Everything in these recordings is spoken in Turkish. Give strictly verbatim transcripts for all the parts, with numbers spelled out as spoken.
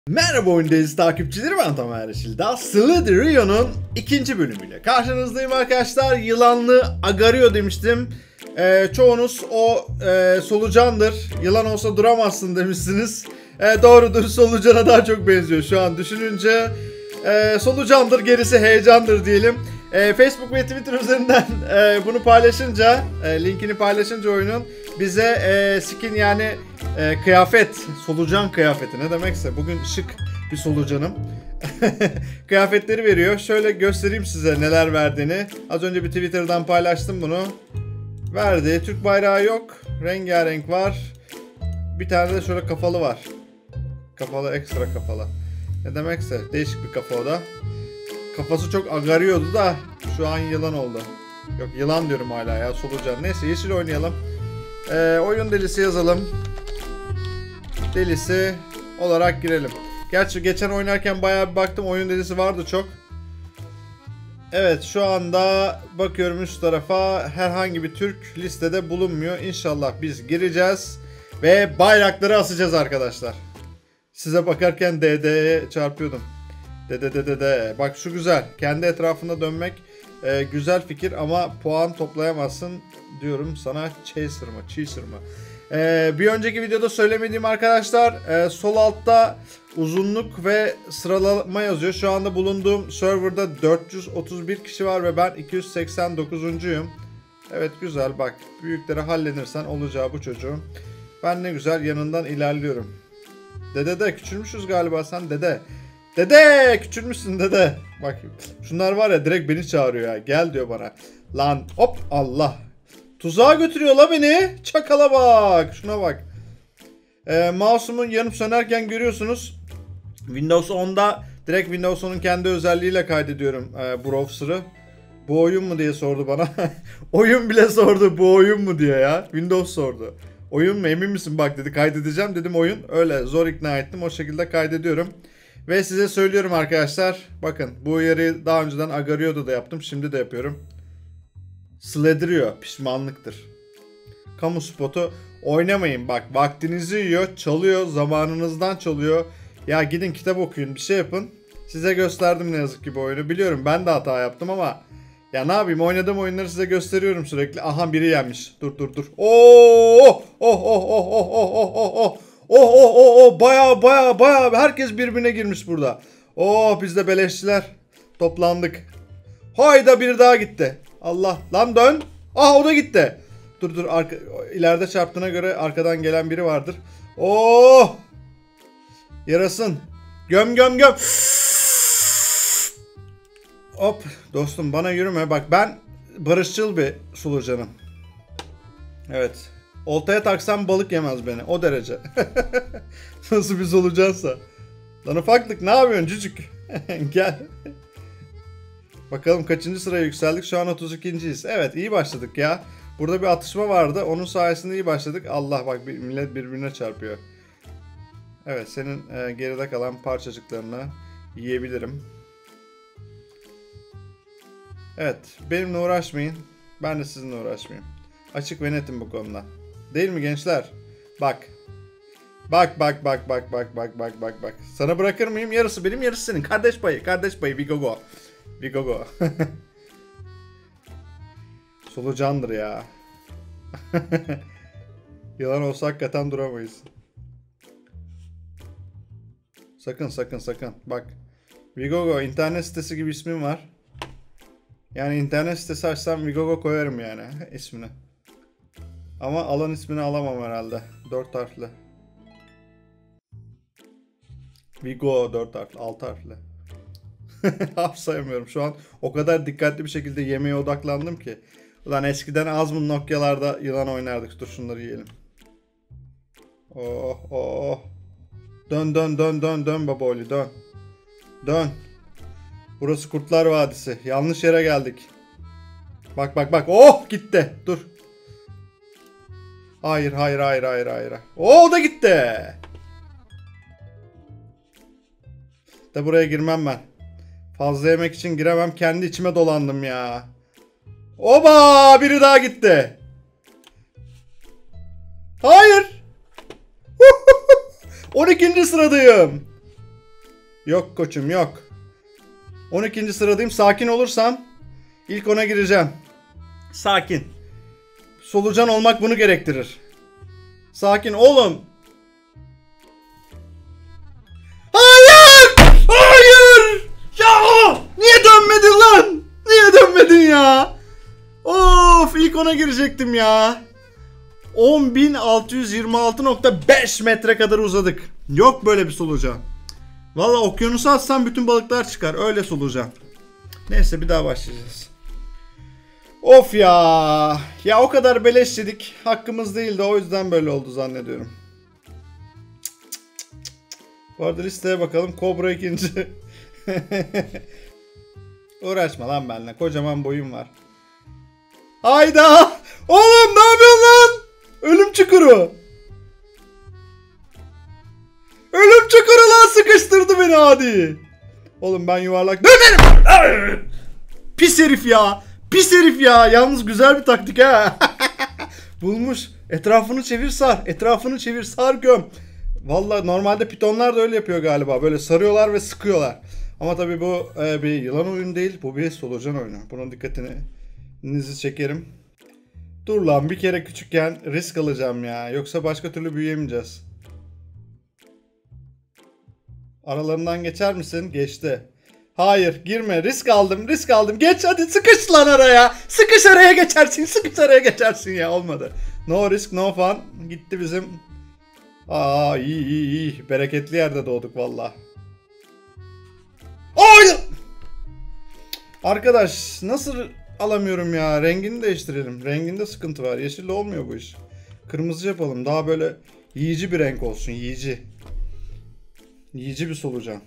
Merhaba Oyundayız takipçileri, ben Tamer Yeşildağ. Slitherio'nun ikinci bölümüyle karşınızdayım arkadaşlar. Yılanlı Agario demiştim. Ee, çoğunuz o e, solucandır, yılan olsa duramazsın demişsiniz. E, doğrudur, solucana daha çok benziyor şu an düşününce. E, solucandır, gerisi heyecandır diyelim. E, Facebook ve Twitter üzerinden e, bunu paylaşınca, e, linkini paylaşınca oyunun bize e, skin yani e, kıyafet, solucan kıyafeti ne demekse, bugün şık bir solucanım. Kıyafetleri veriyor. Şöyle göstereyim size neler verdiğini. Az önce bir Twitter'dan paylaştım bunu. Verdi. Türk bayrağı yok. Rengarenk var. Bir tane de şöyle kafalı var. Kafalı, ekstra kafalı. Ne demekse değişik bir kafa o da. Kafası çok agarıyordu da şu an yılan oldu. Yok, yılan diyorum hala ya, solucan. Neyse, yeşil oynayalım. Ee, oyun delisi yazalım. Delisi olarak girelim. Gerçi geçen oynarken bayağı bir baktım, oyun delisi vardı çok. Evet, şu anda bakıyorum üst tarafa, herhangi bir Türk listede bulunmuyor. İnşallah biz gireceğiz ve bayrakları asacağız arkadaşlar. Size bakarken D D'ye çarpıyordum. D D D D D. Bak şu güzel. Kendi etrafında dönmek e, güzel fikir ama puan toplayamazsın diyorum sana. Chaser mı? Chaser mı? E, bir önceki videoda söylemediğim arkadaşlar, e, sol altta uzunluk ve sıralama yazıyor. Şu anda bulunduğum serverda dört yüz otuz bir kişi var ve ben iki yüz seksen dokuzuncuyum. Evet, güzel. Bak, büyükleri hallenirsen olacağı bu çocuğum. Ben ne güzel yanından ilerliyorum. Dede de küçülmüşüz galiba, sen dede. Dede küçülmüşsün dede. Bak şunlar var ya, direkt beni çağırıyor ya. Gel diyor bana. Lan hop, Allah. Tuzağa götürüyor la beni. Çakala bak. Şuna bak. Ee, mouse'umun yanıp sönerken görüyorsunuz. Windows onda direkt Windows onun kendi özelliğiyle kaydediyorum e, browser'ı. Bu oyun mu diye sordu bana. Oyun bile sordu, bu oyun mu diye ya. Windows sordu. Oyun mu, emin misin? Bak dedi, kaydedeceğim dedim oyun. Öyle zor ikna ettim, o şekilde kaydediyorum. Ve size söylüyorum arkadaşlar. Bakın, bu uyarıyı daha önceden Agario'da da yaptım. Şimdi de yapıyorum. Slitherio'ya pişmanlıktır. Kamu spotu oynamayın. Bak, vaktinizi yiyor. Çalıyor. Zamanınızdan çalıyor. Ya gidin kitap okuyun. Bir şey yapın. Size gösterdim ne yazık ki bu oyunu. Biliyorum ben de hata yaptım ama ya ne yapayım, oynadığım oyunları size gösteriyorum sürekli. Aha, biri yenmiş. Dur dur dur. Oo! Oh oh oh oh oh oh oh oh. Oh oh oh oh, baya baya baya herkes birbirine girmiş burada. Oh, biz de beleşçiler toplandık. Hayda, biri daha gitti. Allah, lan dön. Ah, o da gitti. Dur dur, arka, ileride çarptığına göre arkadan gelen biri vardır. Oh! Yarasın. Göm göm göm. Hop dostum, bana yürüme. Bak, ben barışçıl bir solucanım. Evet. Oltaya taksam balık yemez beni. O derece. Nasıl bir solucansa. Lan ufaklık, ne yapıyorsun cücük? Gel. Bakalım kaçıncı sıraya yükseldik. Şu an otuz ikinciyiz. Evet, iyi başladık ya. Burada bir atışma vardı. Onun sayesinde iyi başladık. Allah, bak, bir millet birbirine çarpıyor. Evet, senin e, geride kalan parçacıklarını yiyebilirim. Evet, benimle uğraşmayın. Ben de sizinle uğraşmayayım. Açık ve netim bu konuda. Değil mi gençler? Bak. Bak bak bak bak bak bak bak bak bak. Sana bırakır mıyım? Yarısı benim, yarısı senin. Kardeş payı, kardeş payı. We go go. We go go. Solucandır ya. Yılan olsa hakikaten duramayız. Sakın sakın sakın. Bak. We go go. İnternet sitesi gibi ismim var. Yani internet sitesi açsam Vigogo koyarım yani ismini. Ama alan ismini alamam herhalde. Dört harfli. Vigo dört harfli, altı harfli. Harf sayamıyorum şu an. O kadar dikkatli bir şekilde yemeğe odaklandım ki. Ulan eskiden az mı Nokia'larda yılan oynardık. Dur şunları yiyelim. Oh oh. Dön dön dön dön dön babaoli dön. Dön. Burası Kurtlar Vadisi. Yanlış yere geldik. Bak bak bak. Oh, gitti. Dur. Hayır hayır hayır hayır hayır. Oh, o da gitti. De buraya girmem ben. Fazla yemek için giremem. Kendi içime dolandım ya. Oba, biri daha gitti. Hayır. on ikinci sıradayım. Yok koçum yok. on ikinci sıradayım. Sakin olursam ilk ona gireceğim. Sakin. Solucan olmak bunu gerektirir. Sakin oğlum. Hayır! Hayır! Ya! Niye dönmedin lan? Niye dönmedin ya? Of, ilk ona girecektim ya. on bin altı yüz yirmi altı nokta beş metre kadar uzadık. Yok böyle bir solucan. Valla okyanusa atsam bütün balıklar çıkar. Öyle solucan. Neyse bir daha başlayacağız. Of ya. Ya o kadar beleş dedik. Hakkımız değildi. O yüzden böyle oldu zannediyorum. Bu arada listeye bakalım. Kobra ikinci. Uğraşma lan benimle. Kocaman boyum var. Hayda. Oğlum ne yapıyorsun lan? Ölüm çukuru. Ölüm çukuru lan, sıkıştırdı beni hadi. Oğlum ben yuvarlak dönerim. Pis herif ya. Pis herif ya. Yalnız güzel bir taktik ha. Bulmuş. Etrafını çevir sar. Etrafını çevir sar göm. Vallahi normalde pitonlar da öyle yapıyor galiba. Böyle sarıyorlar ve sıkıyorlar. Ama tabii bu e, bir yılan oyunu değil. Bu bir solucan oyunu. Bunun dikkatinizi çekerim. Dur lan, bir kere küçükken risk alacağım ya. Yoksa başka türlü büyüyemeyeceğiz. Aralarından geçer misin? Geçti. Hayır girme, risk aldım risk aldım. Geç hadi, sıkış lan araya. Sıkış araya geçersin, sıkış araya geçersin ya, olmadı. No risk no fun. Gitti bizim. Aa iyi iyi iyi. Bereketli yerde doğduk valla. Hayır. Arkadaş nasıl alamıyorum ya? Rengini değiştirelim. Renginde sıkıntı var. Yeşille olmuyor bu iş. Kırmızı yapalım. Daha böyle yiyici bir renk olsun. Yiyici. Yiyici bir solucan.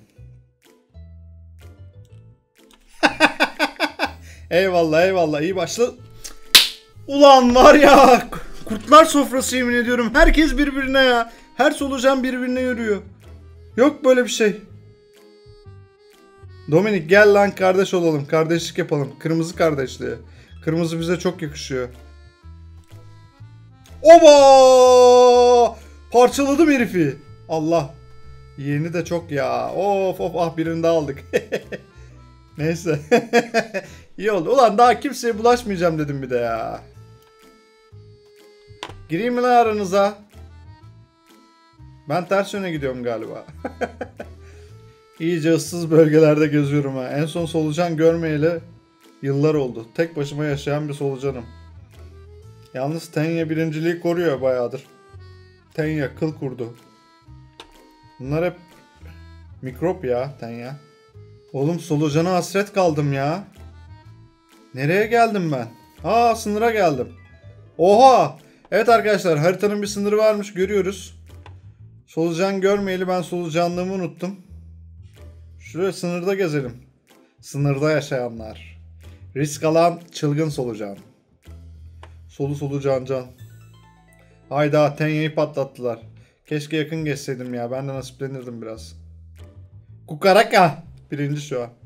Eyvallah eyvallah. İyi başladı. Ulan var ya. Kurtlar sofrası yemin ediyorum. Herkes birbirine ya. Her solucan birbirine yürüyor. Yok böyle bir şey. Dominik gel lan, kardeş olalım. Kardeşlik yapalım. Kırmızı kardeşliği. Kırmızı bize çok yakışıyor. Oba! Parçaladım herifi. Allah. Yeğeni de çok ya. Of of ah, birini daha aldık. Neyse. İyi oldu. Ulan daha kimseye bulaşmayacağım dedim bir de ya. Gireyim mi lan aranıza? Ben ters yöne gidiyorum galiba. İyice ıssız bölgelerde geziyorum ha. En son solucan görmeyeli yıllar oldu. Tek başıma yaşayan bir solucanım. Yalnız Tenya birinciliği koruyor bayağıdır. Tenya kıl kurdu. Bunlar hep mikrop ya Tenya. Oğlum solucana hasret kaldım ya. Nereye geldim ben? Aa, sınıra geldim. Oha! Evet arkadaşlar, haritanın bir sınırı varmış, görüyoruz. Solucan görmeyeli ben solucanlığımı unuttum. Şuraya sınırda gezelim. Sınırda yaşayanlar. Risk alan çılgın solucan. Solu solucan can. Hayda, Tenya'yı patlattılar. Keşke yakın geçseydim ya. Ben de nasiplenirdim biraz. Kukaraka. Birinci şu an.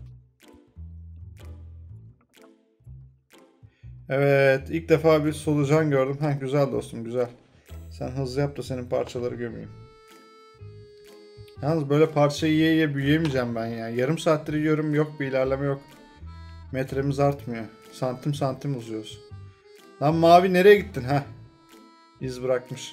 Evet. İlk defa bir solucan gördüm. Heh, güzel dostum güzel. Sen hızlı yap da senin parçaları gömeyim. Yalnız böyle parça yiye yiye büyüyemeyeceğim ben ya. Yarım saattir yiyorum. Yok bir ilerleme yok. Metremiz artmıyor. Santim santim uzuyoruz. Lan mavi nereye gittin ha? İz bırakmış.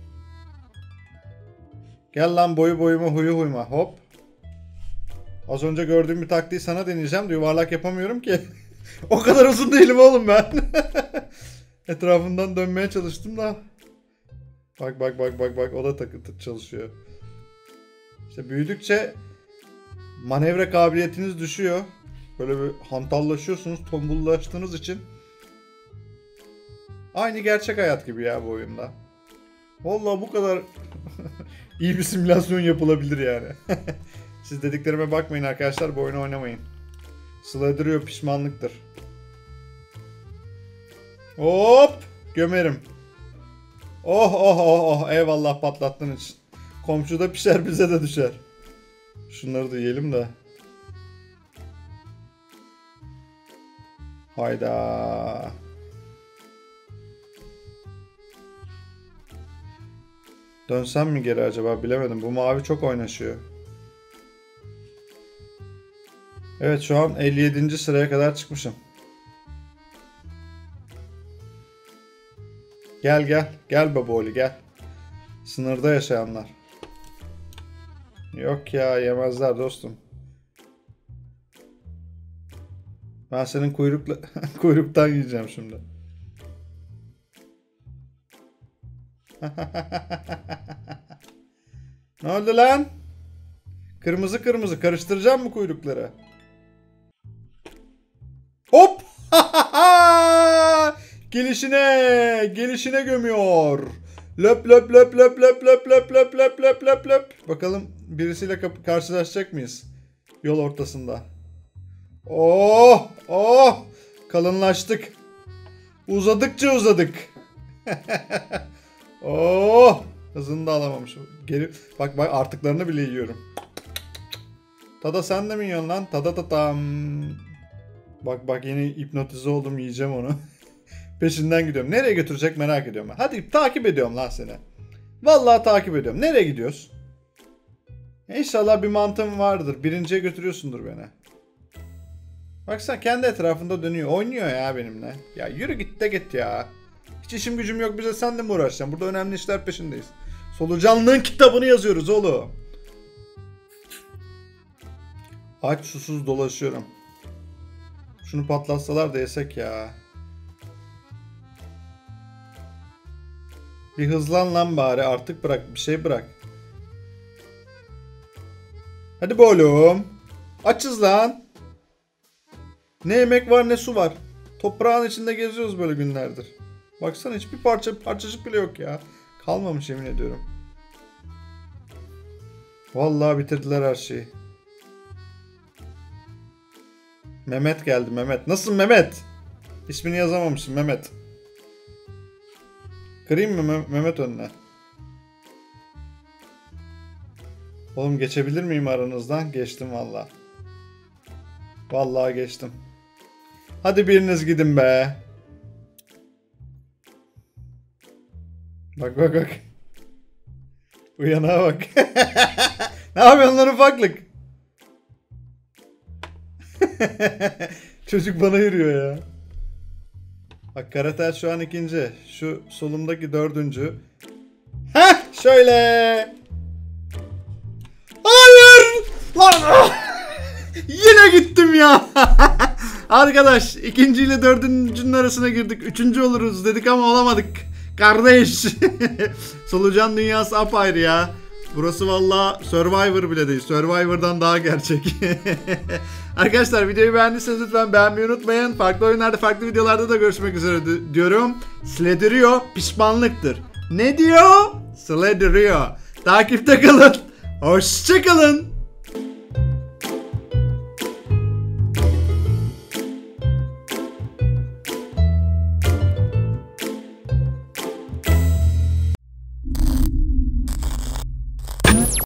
Gel lan boyu boyuma huyu huyma. Hop. Az önce gördüğüm bir taktiği sana deneyeceğim de yuvarlak yapamıyorum ki. O kadar uzun değilim oğlum ben. Etrafından dönmeye çalıştım da. Bak bak bak bak bak, o da takı çalışıyor. İşte büyüdükçe manevra kabiliyetiniz düşüyor. Böyle bir hantallaşıyorsunuz, tombullaştığınız için. Aynı gerçek hayat gibi ya bu oyunda. Vallahi bu kadar iyi bir simülasyon yapılabilir yani. Siz dediklerime bakmayın arkadaşlar, bu oyunu oynamayın. Sladrio pişmanlıktır. Hop! Gömerim. Oh oh oh oh, eyvallah patlattığın için. Komşuda pişer bize de düşer. Şunları da yiyelim de. Hayda. Dönsem mi geri acaba, bilemedim. Bu mavi çok oynaşıyor. Evet, şu an elli yedinci sıraya kadar çıkmışım. Gel gel. Gel Baboli gel. Sınırda yaşayanlar. Yok ya, yemezler dostum. Ben senin kuyrukla kuyruktan yiyeceğim şimdi. Ne oldu lan? Kırmızı kırmızı karıştıracağım mı kuyrukları? Hop! Gelişine, gelişine gömüyor. Löp löp löp löp löp löp löp löp löp löp löp löp. Bakalım birisiyle karşılaşacak mıyız? Yol ortasında. Oh! Oh! Kalınlaştık. Uzadıkça uzadık. Oh! Hızını da alamamışım. Geri bak bak artıklarını bile yiyorum. Tada sen de mi yiyorsun lan? Tada tatam. Bak bak yine hipnotize oldum, yiyeceğim onu. Peşinden gidiyorum. Nereye götürecek merak ediyorum ben. Hadi takip ediyorum lan seni. Vallahi takip ediyorum. Nereye gidiyoruz? İnşallah bir mantığın vardır. Birinciye götürüyorsundur beni. Baksana kendi etrafında dönüyor. Oynuyor ya benimle. Ya yürü git de git ya. Hiç işim gücüm yok, bize sen de mi uğraşacaksın? Burada önemli işler peşindeyiz. Solucanlığın kitabını yazıyoruz oğlum. Aç susuz dolaşıyorum. Şunu patlatsalar da yesek ya. Bir hızlan lan bari, artık bırak bir şey bırak. Hadi be oğlum. Açız lan. Ne yemek var ne su var. Toprağın içinde geziyoruz böyle günlerdir. Baksana hiçbir parça parçacık bile yok ya. Kalmamış yemin ediyorum. Vallahi bitirdiler her şeyi. Mehmet geldi, Mehmet. Nasılsın Mehmet? İsmini yazamamışsın Mehmet. Kırayım mı Mehmet önüne? Oğlum geçebilir miyim aranızdan? Geçtim vallahi. Vallahi geçtim. Hadi biriniz gidin be. Bak bak bak. Uyanağa bak. Ne yapıyorsun lan ufaklık? Çocuk bana yürüyor ya. Bak Karatel şu an ikinci. Şu solumdaki dördüncü. Heh şöyle. Hayır. Lan. Yine gittim ya. Arkadaş ikinci ile dördüncünün arasına girdik. Üçüncü oluruz dedik ama olamadık. Kardeş. Solucan dünyası apayrı ya. Burası valla Survivor bile değil. Survivor'dan daha gerçek. Arkadaşlar videoyu beğendiyseniz lütfen beğenmeyi unutmayın. Farklı oyunlarda, farklı videolarda da görüşmek üzere diyorum. Slediriyor pişmanlıktır. Ne diyor? Slediriyor. Takipte kalın. Hoşça kalın.